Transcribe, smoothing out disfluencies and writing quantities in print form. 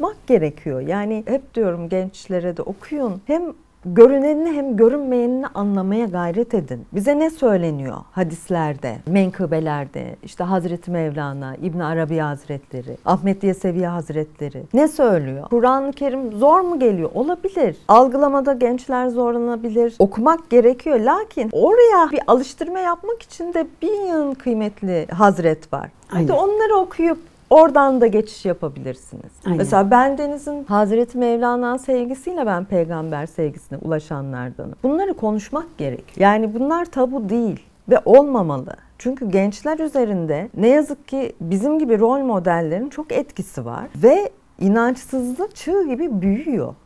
konuşmak gerekiyor. Yani hep diyorum gençlere de okuyun. Hem görünenini hem görünmeyenini anlamaya gayret edin. Bize ne söyleniyor hadislerde, menkıbelerde, işte Hazreti Mevlana, İbn Arabi Hazretleri, Ahmet Yesevi Hazretleri ne söylüyor? Kur'an-ı Kerim zor mu geliyor? Olabilir. Algılamada gençler zorlanabilir. Okumak gerekiyor. Lakin oraya bir alıştırma yapmak için de bir yığın kıymetli hazret var. Hadi onları okuyup oradan da geçiş yapabilirsiniz. Aynen. Mesela bendenizin Hazreti Mevlana sevgisiyle ben peygamber sevgisine ulaşanlardanım. Bunları konuşmak gerek. Yani bunlar tabu değil ve olmamalı. Çünkü gençler üzerinde ne yazık ki bizim gibi rol modellerin çok etkisi var ve inançsızlık çığ gibi büyüyor.